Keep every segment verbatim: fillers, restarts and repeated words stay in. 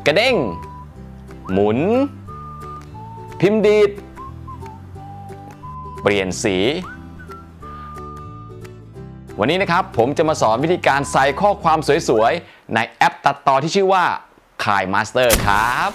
กระเด้งหมุนพิมพ์ดีดเปลี่ยนสีวันนี้นะครับผมจะมาสอนวิธีการใส่ข้อความสวยๆในแอปตัดต่อที่ชื่อว่า KineMaster ครับ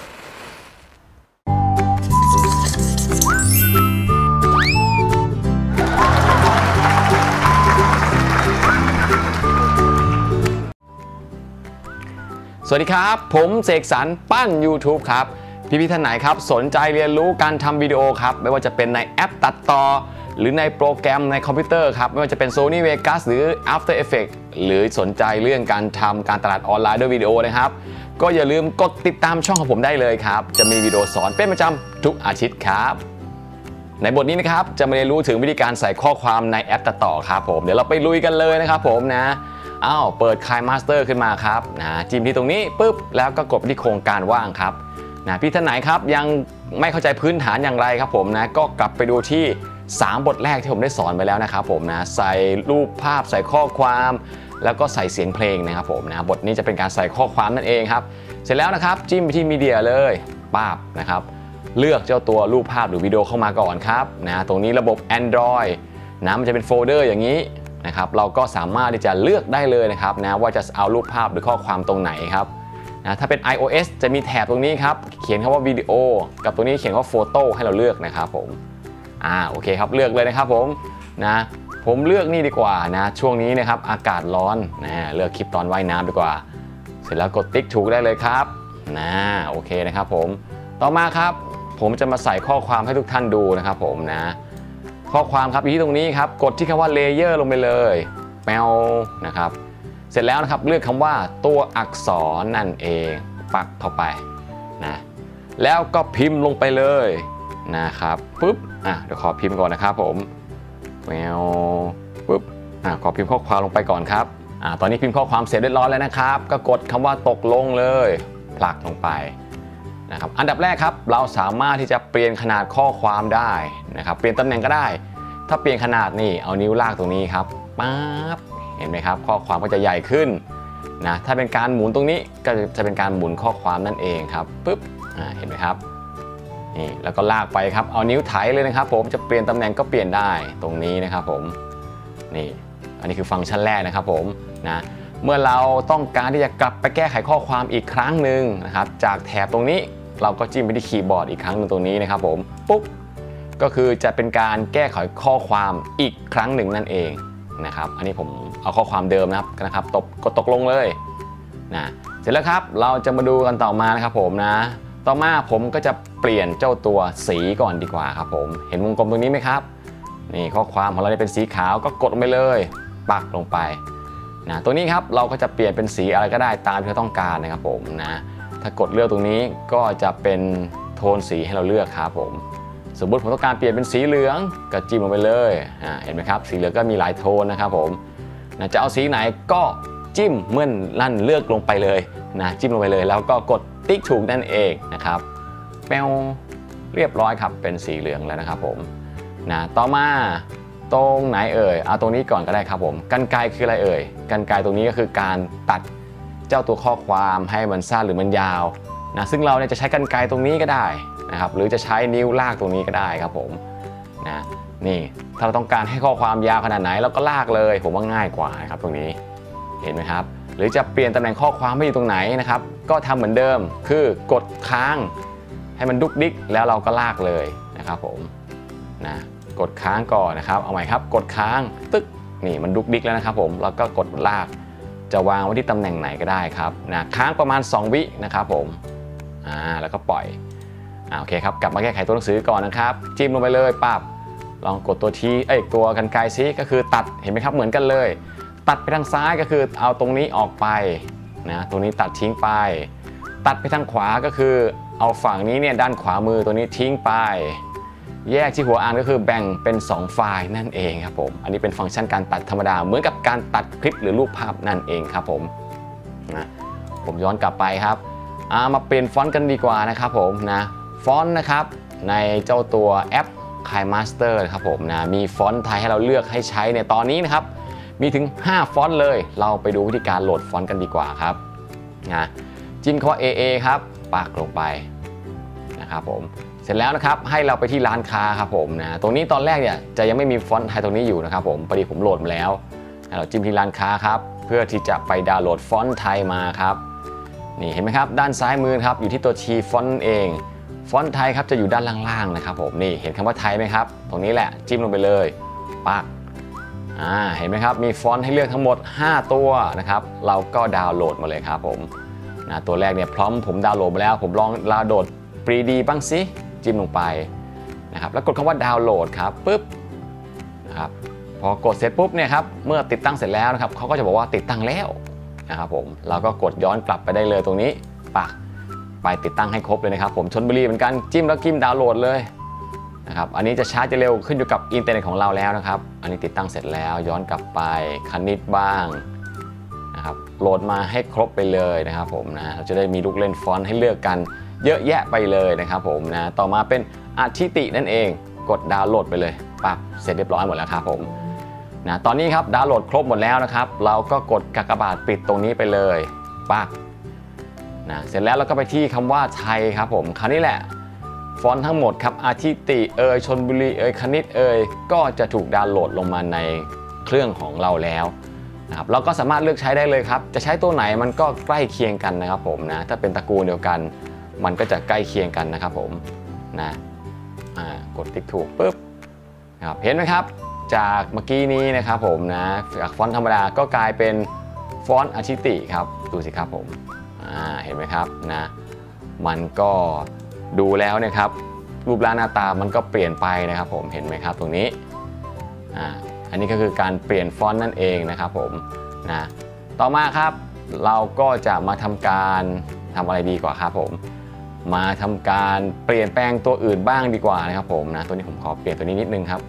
สวัสดีครับผมเสกสรรปั้น YouTube ครับพี่ๆท่านไหนครับสนใจเรียนรู้การทำวิดีโอครับไม่ว่าจะเป็นในแอปตัดต่อหรือในโปรแกรมในคอมพิวเตอร์ครับไม่ว่าจะเป็น Sony Vegas หรือ After Effects หรือสนใจเรื่องการทำการตลาดออนไลน์ด้วยวิดีโอนะครับก็อย่าลืมกดติดตามช่องของผมได้เลยครับจะมีวิดีโอสอนเป็นประจำทุกอาทิตย์ครับในบทนี้นะครับจะมาเรียนรู้ถึงวิธีการใส่ข้อความในแอปตัดต่อครับผมเดี๋ยวเราไปลุยกันเลยนะครับผมนะอ้าวเปิด KineMaster ขึ้นมาครับนะจิ้มที่ตรงนี้ปุ๊บแล้วก็กดไปที่โครงการว่างครับนะพี่ท่านไหนครับยังไม่เข้าใจพื้นฐานอย่างไรครับผมนะก็กลับไปดูที่สามบทแรกที่ผมได้สอนไปแล้วนะครับผมนะใส่รูปภาพใส่ข้อความแล้วก็ใส่เสียงเพลงนะครับผมนะบทนี้จะเป็นการใส่ข้อความนั่นเองครับเสร็จแล้วนะครับจิ้มไปที่มีเดียเลยป๊าบนะครับเลือกเจ้าตัวรูปภาพหรือวิดีโอเข้ามาก่อนครับนะตรงนี้ระบบ Android นะมันจะเป็นโฟลเดอร์อย่างนี้นะครับเราก็สามารถที่จะเลือกได้เลยนะครับนะว่าจะเอารูปภาพหรือข้อความตรงไหนครับนะถ้าเป็น iOS จะมีแถบตรงนี้ครับเขียนคำว่าวิดีโอกับตรงนี้เขียนว่าโฟโต้ให้เราเลือกนะครับผมอ่าโอเคครับเลือกเลยนะครับผมนะผมเลือกนี่ดีกว่านะช่วงนี้นะครับอากาศร้อนนะเลือกคลิปตอนว่ายน้ำดีกว่าเสร็จแล้วกดติ๊กถูกได้เลยครับนะโอเคนะครับผมต่อมาครับผมจะมาใส่ข้อความให้ทุกท่านดูนะครับผมนะข้อความครับที่ตรงนี้ครับกดที่คำว่าเลเยอร์ลงไปเลยแปวนะครับเสร็จแล้วนะครับเลือกคำว่าตัวอักษรนั่นเองปักเข้าไปนะแล้วก็พิมพ์ลงไปเลยนะครับปุ๊บอ่ะเดี๋ยวขอพิมพ์ก่อนนะครับผมแปวปุ๊บอ่ะขอพิมพ์ข้อความลงไปก่อนครับอ่ะตอนนี้พิมพ์ข้อความเสร็จเรียบร้อยแล้วนะครับก็กดคำว่าตกลงเลยผลักลงไปนะครับอันดับแรกครับเราสามารถที่จะเปลี่ยนขนาดข้อความได้นะครับเปลี่ยนตำแหน่งก็ได้ถ้าเปลี่ยนขนาดนี่เอานิ้วลากตรงนี้ครับปั๊บเห็นไหมครับข้อความก็จะใหญ่ขึ้นนะถ้าเป็นการหมุนตรงนี้ก็จะเป็นการหมุนข้อความนั่นเองครับปุ๊บอ่าเห็นไหมครับนี่แล้วก็ลากไปครับเอานิ้วไถเลยนะครับผมจะเปลี่ยนตำแหน่งก็เปลี่ยนได้ตรงนี้นะครับผมนี่อันนี้คือฟังก์ชันแรกนะครับผมนะเมื่อเราต้องการที่จะกลับไปแก้ไขข้อความอีกครั้งหนึ่งนะครับจากแถบตรงนี้เราก็จิ้มไปที่คีย์บอร์ดอีกครั้งหนึ่งตรงนี้นะครับผมปุ๊บก็คือจะเป็นการแก้ไขข้อความอีกครั้งหนึ่งนั่นเองนะครับอันนี้ผมเอาข้อความเดิมนะครับนะครับตบกดตกลงเลยนะเสร็จแล้วครับเราจะมาดูกันต่อมานะครับผมนะต่อมาผมก็จะเปลี่ยนเจ้าตัวสีก่อนดีกว่าครับผมเห็นวงกลมตรงนี้ไหมครับนี่ข้อความของเราเป็นสีขาวก็กดลงไปเลยปักลงไปนะตัวนี้ครับเราก็จะเปลี่ยนเป็นสีอะไรก็ได้ตามที่เราต้องการนะครับผมนะถ้ากดเลือกตรงนี้ก็จะเป็นโทนสีให้เราเลือกครับผมสมมติผมต้องการเปลี่ยนเป็นสีเหลืองก็จิ้มลงไปเลยอ่าเห็นไหมครับสีเหลืองก็มีหลายโทนนะครับผมนะจะเอาสีไหนก็จิ้มเมื่อลั่นเลือกลงไปเลยนะจิ้มลงไปเลยแล้วก็กดติ๊กถูกนั่นเองนะครับแปวเรียบร้อยครับเป็นสีเหลืองแล้วนะครับผมนะต่อมาตรงไหนเอ่ยเอาตรงนี้ก่อนก็ได้ครับผมกรรไกรคืออะไรเอ่ยกรรไกรตรงนี้ก็คือการตัดเจ้าตัวข้อความให้มันสั้นหรือมันยาวนะซึ่งเราเนี่ยจะใช้กรรไกรตรงนี้ก็ได้นะครับหรือจะใช้นิ้วลากตรงนี้ก็ได้ครับผมนะนี่ถ้าเราต้องการให้ข้อความยาวขนาดไหนเราก็ลากเลยผมว่าง่ายกว่าครับตรงนี้เห็นไหมครับหรือจะเปลี่ยนตำแหน่งข้อความให้อยู่ตรงไหนนะครับก็ทำเหมือนเดิมคือกดค้างให้มันดุกดิกแล้วเราก็ลากเลยนะครับผมนะกดค้างก่อนนะครับเอาใหม่ครับกดค้างตึ๊กนี่มันดุกดิกแล้วนะครับผมแล้วก็กดลากจะวางไว้ที่ตำแหน่งไหนก็ได้ครับนะค้างประมาณสองวินะครับผมอ่าแล้วก็ปล่อยโอเคครับกลับมาแก้ไขตัวหนังสือก่อนนะครับจิ้มลงไปเลยปั๊บลองกดตัวทีเอ้ยตัวกรรไกรซิก็คือตัดเห็นไหมครับเหมือนกันเลยตัดไปทางซ้ายก็คือเอาตรงนี้ออกไปนะตรงนี้ตัดทิ้งไปตัดไปทางขวาก็คือเอาฝั่งนี้เนี่ยด้านขวามือตัวนี้ทิ้งไปแยกที่หัวอ่านก็คือแบ่งเป็นสองไฟล์นั่นเองครับผมอันนี้เป็นฟังก์ชันการตัดธรรมดาเหมือนกับการตัดคลิปหรือรูปภาพนั่นเองครับผมนะผมย้อนกลับไปครับมาเปลี่ยนฟอนต์กันดีกว่านะครับผมนะฟอนต์นะครับในเจ้าตัวแอป KineMaster นะครับผมนะมีฟอนต์ไทยให้เราเลือกให้ใช้ในตอนนี้นะครับมีถึงห้าฟอนต์เลยเราไปดูวิธีการโหลดฟอนต์กันดีกว่าครับนะจิ้มคำว่า เอ เอ ครับปักลงไปนะครับผมเสร็จแล้วนะครับให้เราไปที่ร้านค้าครับผมนะตรงนี้ตอนแรกเนี่ยจะยังไม่มีฟอนต์ไทยตรงนี้อยู่นะครับผมพอดีผมโหลดมาแล้วเราจิ้มที่ร้านค้าครับเพื่อที่จะไปดาวน์โหลดฟอนต์ไทยมาครับนี่เห็นไหมครับด้านซ้ายมือครับอยู่ที่ตัว T ฟอนต์เองฟอนต์ไทยครับจะอยู่ด้านล่างๆนะครับผมนี่เห็นคำว่าไทยไหมครับตรงนี้แหละจิ้มลงไปเลยปักอ่าเห็นไหมครับมีฟอนต์ให้เลือกทั้งหมดห้าตัวนะครับเราก็ดาวน์โหลดมาเลยครับผมนะตัวแรกเนี่ยพร้อมผมดาวน์โหลดมาแล้วผมลองดาวน์โหลดปรีดีบ้างสิจิ้มลงไปนะครับแล้วกดคำว่าดาวน์โหลดครับปุ๊บนะครับพอกดเสร็จปุ๊บเนี่ยครับเมื่อติดตั้งเสร็จแล้วนะครับเขาก็จะบอกว่าติดตั้งแล้วนะครับผมเราก็กดย้อนกลับไปได้เลยตรงนี้ปักไปติดตั้งให้ครบเลยนะครับผมชลบุรีเหมือนกันจิ้มแล้วจิ้มดาวน์โหลดเลยนะครับอันนี้จะช้าจะเร็วขึ้นอยู่กับอินเทอร์เน็ตของเราแล้วนะครับอันนี้ติดตั้งเสร็จแล้วย้อนกลับไปคณิตบ้างนะครับโหลดมาให้ครบไปเลยนะครับผมนะเราจะได้มีลูกเล่นฟอนต์ให้เลือกกันเยอะแยะไปเลยนะครับผมนะต่อมาเป็นอาทิตินั่นเองกดดาวน์โหลดไปเลยปั๊บเสร็จเรียบร้อยหมดแล้วครับผมนะตอนนี้ครับดาวน์โหลดครบหมดแล้วนะครับเราก็กดกากบาทปิดตรงนี้ไปเลยปั๊บนะเสร็จแล้วเราก็ไปที่คำว่าไทยครับผมคราวนี้แหละฟอนต์ทั้งหมดครับอาทิติเอยชลบุรีเอยคณิตเอยก็จะถูกดาวน์โหลดลงมาในเครื่องของเราแล้วนะครับเราก็สามารถเลือกใช้ได้เลยครับจะใช้ตัวไหนมันก็ใกล้เคียงกันนะครับผมนะถ้าเป็นตระกูลเดียวกันมันก็จะใกล้เคียงกันนะครับผมนะกดติ๊กถูกปุ๊บนะครับเห็นไหมครับจากเมื่อกี้นี้นะครับผมนะจากฟอนต์ธรรมดาก็กลายเป็นฟอนต์อาทิติครับดูสิครับผมเห็นไหมครับนะมันก็ดูแล้วเนี่ยครับรูปร่างหน้าตามันก็เปลี่ยนไปนะครับผมเห็นไหมครับตรงนี้อ่าอันนี้ก็คือการเปลี่ยนฟอนต์นั่นเองนะครับผมนะต่อมาครับเราก็จะมาทำการทำอะไรดีกว่าครับผมมาทำการเปลี่ยนแปลงตัวอื่นบ้างดีกว่านะครับผมนะตัวนี้ผมขอเปลี่ยนตัวนี้นิดนึงครับ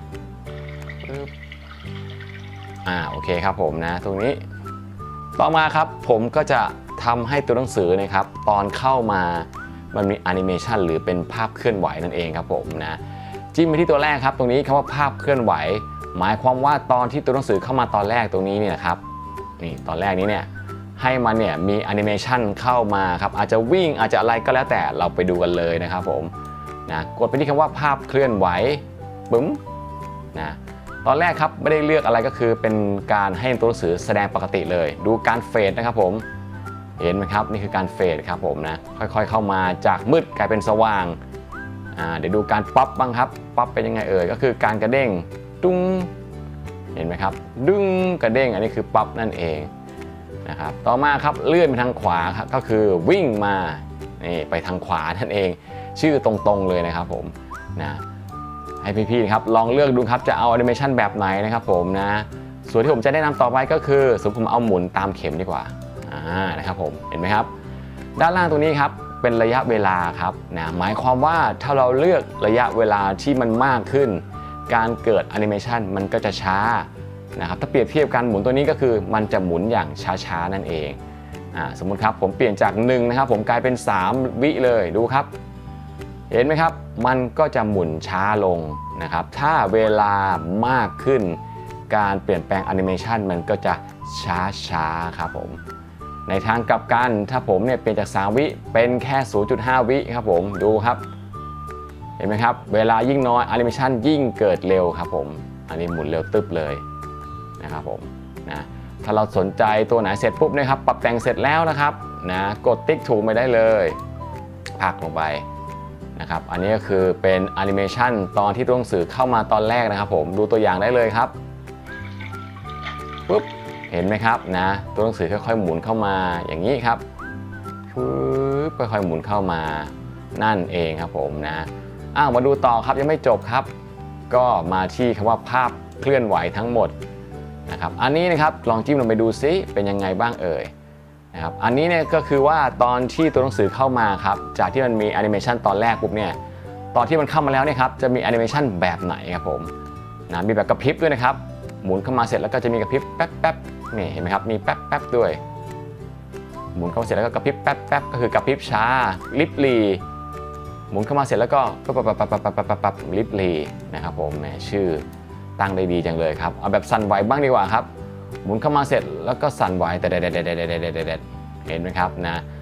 อ่าโอเคครับผมนะตรงนี้ต่อมาครับผมก็จะทำให้ตัวหนังสือนะครับตอนเข้ามามันมีแอนิเมชันหรือเป็นภาพเคลื่อนไหวนั่นเองครับผมนะจิ้มไปที่ตัวแรกครับตรงนี้คำว่าภาพเคลื่อนไหวหมายความว่าตอนที่ตัวหนังสือเข้ามาตอนแรกตรงนี้เนี่ยครับนี่ตอนแรกนี้เนี่ยให้มันเนี่ยมีแอนิเมชันเข้ามาครับอาจจะวิ่งอาจจะอะไรก็แล้วแต่เราไปดูกันเลยนะครับผมนะกดไปที่คำว่าภาพเคลื่อนไหวบึ้มนะตอนแรกครับไม่ได้เลือกอะไรก็คือเป็นการให้ตัวหนังสือแสดงปกติเลยดูการเฟดนะครับผมเห็นไหมครับนี่คือการเฟดครับผมนะค่อยๆเข้ามาจากมืดกลายเป็นสว่างอ่าเดี๋ยวดูการป๊อปบ้างครับป๊อปเป็นยังไงเอ่ยก็คือการกระเด้งตุ้งเห็นไหมครับดึงกระเด้งอันนี้คือป๊อปนั่นเองนะครับต่อมาครับเลื่อนไปทางขวาครับก็คือวิ่งมานี่ไปทางขวานั่นเองชื่อตรงๆเลยนะครับผมนะให้พี่ๆครับลองเลือกดูครับจะเอาแอนิเมชันแบบไหนนะครับผมนะส่วนที่ผมจะแนะนำต่อไปก็คือสมมติผมเอาหมุนตามเข็มดีกว่าอ่านะครับผมเห็นไหมครับด้านล่างตรงนี้ครับเป็นระยะเวลาครับนะหมายความว่าถ้าเราเลือกระยะเวลาที่มันมากขึ้นการเกิดแอนิเมชันมันก็จะช้านะครับถ้าเปรียบเทียบกันหมุนตัวนี้ก็คือมันจะหมุนอย่างช้าๆนั่นเองอ่าสมมุติครับผมเปลี่ยนจากหนึ่งนะครับผมกลายเป็นสามวิเลยดูครับเห็นไหมครับมันก็จะหมุนช้าลงนะครับถ้าเวลามากขึ้นการเปลี่ยนแปลงแอนิเมชันมันก็จะช้าๆครับผมในทางกลับกันถ้าผมเนี่ยเปลี่ยนจากสามวิเป็นแค่ ศูนย์จุดห้า วิครับผมดูครับเห็นไหมครับเวลายิ่งน้อยแอนิเมชันยิ่งเกิดเร็วครับผมอันนี้หมุนเร็วตึ๊บเลยนะครับผมนะถ้าเราสนใจตัวไหนเสร็จปุ๊บนะครับปรับแต่งเสร็จแล้วนะครับนะกดติ๊กถูกไปได้เลยพักลงไปนะครับอันนี้ก็คือเป็นแอนิเมชันตอนที่ตัวหนังสือเข้ามาตอนแรกนะครับผมดูตัวอย่างได้เลยครับปุ๊บเห็นไหมครับนะตัวหนังสือค่อยๆหมุนเข้ามาอย่างนี้ครับปึ๊บค่อยๆหมุนเข้ามานั่นเองครับผมนะอ้าวมาดูต่อครับยังไม่จบครับก็มาที่คำว่าภาพเคลื่อนไหวทั้งหมดนะครับอันนี้นะครับลองจิ้มลงไปดูซิเป็นยังไงบ้างเอ่ยนะครับอันนี้เนี่ยก็คือว่าตอนที่ตัวหนังสือเข้ามาครับจากที่มันมีแอนิเมชันตอนแรกปุ๊บเนี่ยตอนที่มันเข้ามาแล้วเนี่ยครับจะมีแอนิเมชันแบบไหนครับผมนะมีแบบกระพริบด้วยนะครับหมุนเข้ามาเสร็จแล้วก็จะมีกระพริบแป๊บๆนี่เห็นไหมครับมีแป๊บๆด้วยหมุนเข้ามาเสร็จแล้วก็กระพริบแป๊บๆก็คือกระพริบช้าลิบลีหมุนเข้ามาเสร็จแล้วก็ปั๊บปั๊บปั๊บปั๊บปั๊บปั๊บปั๊บลิบลีนะครับผมแหมชื่อตั้งได้ดีจังเลยครับเอาแบบสั่นไหวบ้างดีกว่าครับหมุนเข้ามาเสร็จแล้วก็สั่นไหวแต่เด็ดๆๆๆๆๆเห็นไหมครับนะ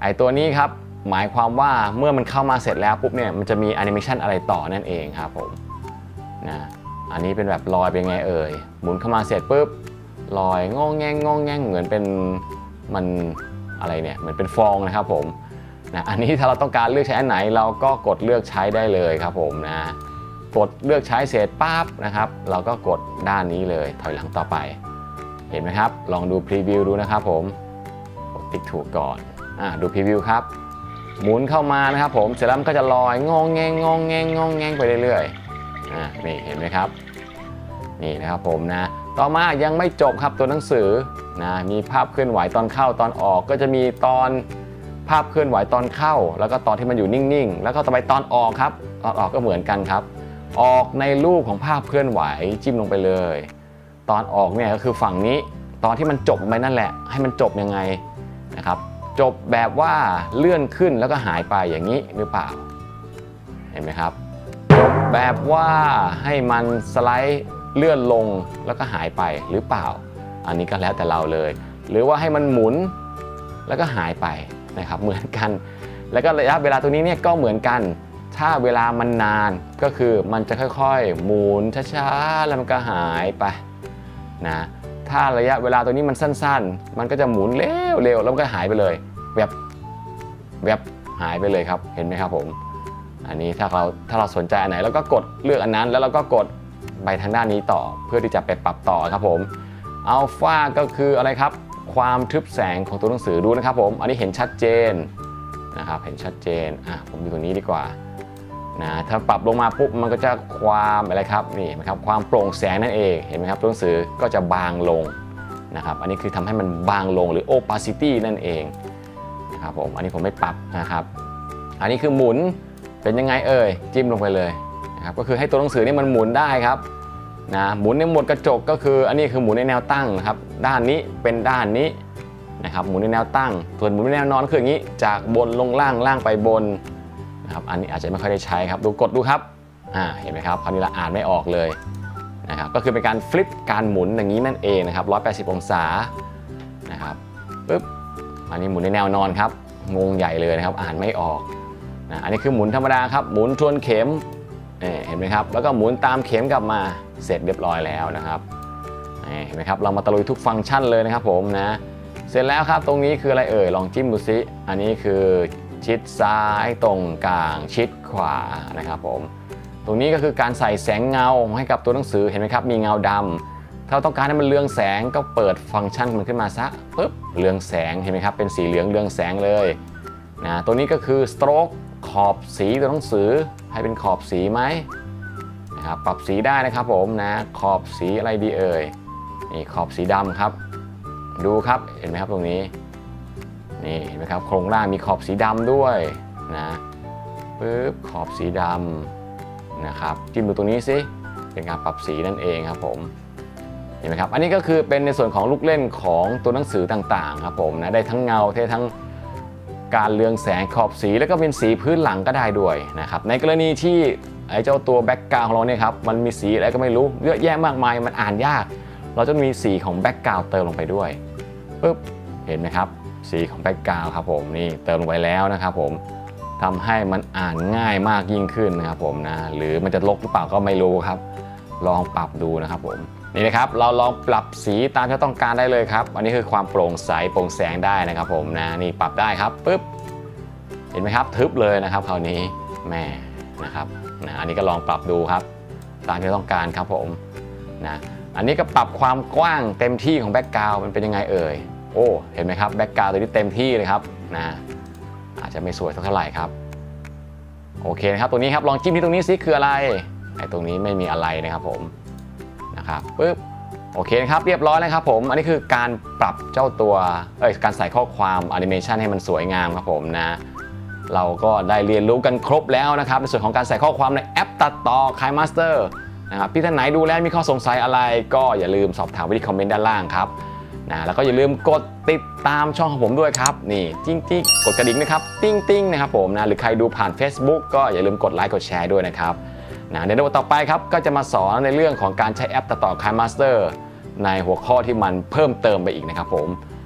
ไอตัวนี้ครับหมายความว่าเมื่อมันเข้ามาเสร็จแล้วปุ๊บเนี่ยมันจะมีแอนิเมชันอะไรต่อนั่นเองครับผมนะอันนี้เป็นแบบลอยเป็นไงเอ่ยหมุนเข้ามาเสร็จปุ๊บลอยงองแงงงองแงงเหมือนเป็นมันอะไรเนี่ยเหมือนเป็นฟองนะครับผมนะอันนี้ถ้าเราต้องการเลือกใช้อันไหนเราก็กดเลือกใช้ได้เลยครับผมนะกดเลือกใช้เสร็จปั๊บนะครับเราก็กดด้านนี้เลยถอยหลังต่อไปเห็นไหมครับลองดูพรีวิวดูนะครับผมกดติ๊กถูกก่อนอ่าดูพรีวิวครับหมุนเข้ามานะครับผมเสร็จแล้วมันก็จะลอยงองแงงงองแงงงองแงงไปเรื่อยๆอ่านี่เห็นไหมครับนี่นะครับผมนะต่อมายังไม่จบครับตัวหนังสือนะมีภาพเคลื่อนไหวตอนเข้าตอนออกก็จะมีตอนภาพเคลื่อนไหวตอนเข้าแล้วก็ตอนที่มันอยู่นิ่งๆแล้วก็ต่อไปตอนออกครับตอนออกก็เหมือนกันครับออกในรูปของภาพเคลื่อนไหวจิ้มลงไปเลยตอนออกเนี่ยก็คือฝั่งนี้ตอนที่มันจบไปนั่นแหละให้มันจบยังไงนะครับจบแบบว่าเลื่อนขึ้นแล้วก็หายไปอย่างนี้หรือเปล่าเห็นไหมครับจบแบบว่าให้มันสไลด์เลื่อนลงแล้วก็หายไปหรือเปล่าอันนี้ก็แล้วแต่เราเลยหรือว่าให้มันหมุนแล้วก็หายไปนะครับเหมือนกันแล้วก็ระยะเวลาตัวนี้เนี่ยก็เหมือนกันถ้าเวลามันนานก็คือมันจะค่อยๆหมุนช้าๆแล้วมันก็หายไปนะถ้าระยะเวลาตัวนี้มันสั้นๆมันก็จะหมุนเร็วๆแล้วมันก็หายไปเลยแวบแวบหายไปเลยครับเห็นไหมครับผมอันนี้ถ้าเราถ้าเราสนใจอันไหนเราก็กดเลือกอันนั้นแล้วเราก็กดไปทางด้านนี้ต่อเพื่อที่จะไปปรับต่อครับผมอัลฟาก็คืออะไรครับความทึบแสงของตัวหนังสือดูนะครับผมอันนี้เห็นชัดเจนนะครับเห็นชัดเจนอ่ะผมดูตรงนี้ดีกว่านะถ้าปรับลงมาปุ๊บมันก็จะความอะไรครับนี่นะครับความโปร่งแสงนั่นเองเห็นไหมครับตัวหนังสือก็จะบางลงนะครับอันนี้คือทำให้มันบางลงหรือ opacity นั่นเองนะครับผมอันนี้ผมไม่ปรับนะครับอันนี้คือหมุนเป็นยังไงเอ่ยจิ้มลงไปเลยนะครับก็คือให้ตัวหนังสือนี่มันหมุนได้ครับนะหมุนในโหมดกระจกก็คืออันนี้คือหมุนในแนวตั้งนะครับด้านนี้เป็นด้านนี้นะครับหมุนในแนวตั้งส่วนหมุนในแนวนอนคืออย่างนี้จากบนลงล่างล่างไปบนนะครับอันนี้อาจจะไม่ค่อยได้ใช้ครับดูกดดูครับอ่าเห็นไหมครับคราวนี้เราอ่านไม่ออกเลยนะครับก็คือเป็นการฟลิปการหมุนอย่างนี้นั่นเองนะครับหนึ่งร้อยแปดสิบองศานะครับปึ๊บอันนี้หมุนในแนวนอนครับงงใหญ่เลยนะครับอ่านไม่ออกนะอันนี้คือหมุนธรรมดาครับหมุนทวนเข็มเห็นไหมครับแล้วก็หมุนตามเข็มกลับมาเสร็จเรียบร้อยแล้วนะครับเห็นไหมครับเรามาตะลุยทุกฟังก์ชันเลยนะครับผมนะเสร็จแล้วครับตรงนี้คืออะไรเอ่ยลองจิ้มดูซิอันนี้คือชิดซ้ายตรงกลางชิดขวานะครับผมตรงนี้ก็คือการใส่แสงเงาให้กับตัวหนังสือเห็นไหมครับมีเงาดำถ้าเราต้องการให้มันเรืองแสงก็เปิดฟังก์ชันมันขึ้นมาซะปุ๊บเรืองแสงเห็นไหมครับเป็นสีเหลืองเรืองแสงเลยนะตัวนี้ก็คือสโตรกขอบสีตัวหนังสือให้เป็นขอบสีไหมนะครับปรับสีได้นะครับผมนะขอบสีอะไรดีเอ่ยนี่ขอบสีดำครับดูครับเห็นไหมครับตรงนี้นี่เห็นไหมครับโครงล่างมีขอบสีดำด้วยนะปึ๊บขอบสีดำนะครับจิ้มดูตรงนี้สิเป็นการปรับสีนั่นเองครับผมเห็นไหมครับอันนี้ก็คือเป็นในส่วนของลูกเล่นของตัวหนังสือต่างๆครับผมนะได้ทั้งเงาได้ทั้งการเรืองแสงขอบสีแล้วก็เป็นสีพื้นหลังก็ได้ด้วยนะครับในกรณีที่ไอ้เจ้าตัวแบ็กกราวด์ของเราเนี่ยครับมันมีสีอะไรก็ไม่รู้เยอะแยะมากมายมันอ่านยากเราจะมีสีของแบ็กกราวด์เติมลงไปด้วยปึ๊บเห็นไหมครับสีของแบ็กกราวด์ครับผมนี่เติมลงไปแล้วนะครับผมทำให้มันอ่านง่ายมากยิ่งขึ้นนะครับผมนะหรือมันจะลกหรือเปล่าก็ไม่รู้ครับลองปรับดูนะครับผมนี่นะครับเราลองปรับสีตามที่ต้องการได้เลยครับอันนี้คือความโปร่งใสโปร่งแสงได้นะครับผมนะนี่ปรับได้ครับปึ๊บเห็นไหมครับทึบเลยนะครับคราวนี้แม่นะครับนะอันนี้ก็ลองปรับดูครับตามที่ต้องการครับผมนะอันนี้ก็ปรับความกว้างเต็มที่ของแบ็กกราวด์มันเป็นยังไงเอ่ยโอ้เห็นไหมครับแบ็กกราวด์ตัวนี้เต็มที่เลยครับนะอาจจะไม่สวยเท่าไหร่ครับโอเคนะครับตัวนี้ครับลองจิ้มที่ตรงนี้ซิคืออะไรไอ้ตรงนี้ไม่มีอะไรนะครับผมนะครับปึ๊บโอเคนะครับเรียบร้อยแล้วครับผมอันนี้คือการปรับเจ้าตัวเอ้ยการใส่ข้อความแอนิเมชันให้มันสวยงามครับผมนะเราก็ได้เรียนรู้กันครบแล้วนะครับในส่วนของการใส่ข้อความในแอปตัดต่อ KineMaster นะครับพี่ท่านไหนดูแล้วมีข้อสงสัยอะไรก็อย่าลืมสอบถามไว้ที่คอมเมนต์ด้านล่างครับนะแล้วก็อย่าลืมกดติดตามช่องของผมด้วยครับนี่จิ้งจิ้งกดกระดิ่งนะครับติ้งติ้งนะครับผมนะหรือใครดูผ่าน Facebook ก็อย่าลืมกดไลค์กดแชร์ด้วยนะครับนะในวิดีโอต่อไปครับก็จะมาสอนในเรื่องของการใช้แอปตัดต่อ KineMaster ในหัวข้อที่มันเพิ่มเติมไปอีกนะครับผม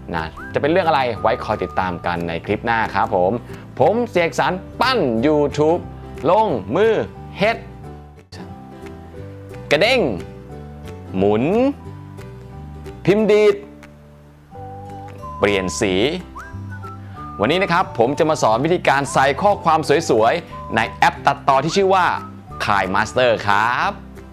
นะจะเป็นเรื่องอะไรไว้คอยติดตามกันในคลิปหน้าครับผมผมเสกสรรปั้น YouTube ลงมือเฮ็ดกระเด้งหมุนพิมพ์ดีดเปลี่ยนสีวันนี้นะครับผมจะมาสอนวิธีการใส่ข้อความสวยๆในแอปตัดต่อที่ชื่อว่า KineMaster ครับ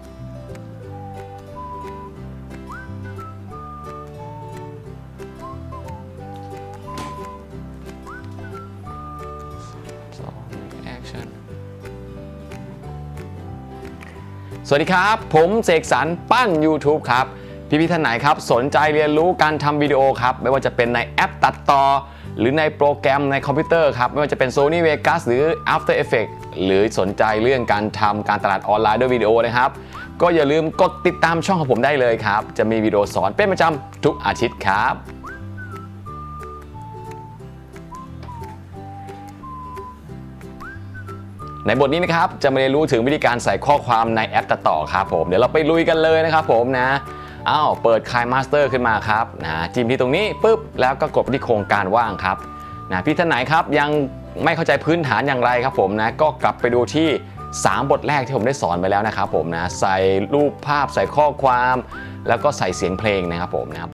สวัสดีครับผมเสกสรรปั้น YouTube ครับพี่ๆท่านไหนครับสนใจเรียนรู้การทำวิดีโอครับไม่ว่าจะเป็นในแอปตัดต่อหรือในโปรแกรมในคอมพิวเตอร์ครับไม่ว่าจะเป็น Sony Vegas หรือ After Effects หรือสนใจเรื่องการทำการตลาดออนไลน์ด้วยวิดีโอนะครับก็อย่าลืมกดติดตามช่องของผมได้เลยครับจะมีวิดีโอสอนเป็นประจำทุกอาทิตย์ครับในบทนี้นะครับจะมาเรียนรู้ถึงวิธีการใส่ข้อความในแอปตัดต่อครับผมเดี๋ยวเราไปลุยกันเลยนะครับผมนะอ้าวเปิด KineMaster ขึ้นมาครับนะจิ้มที่ตรงนี้ปุ๊บแล้วก็กดไปที่โครงการว่างครับนะพี่ท่านไหนครับยังไม่เข้าใจพื้นฐานอย่างไรครับผมนะก็กลับไปดูที่สามบทแรกที่ผมได้สอนไปแล้วนะครับผมนะใส่รูปภาพใส่ข้อความแล้วก็ใส่เสียงเพลงนะครับผมนะครับ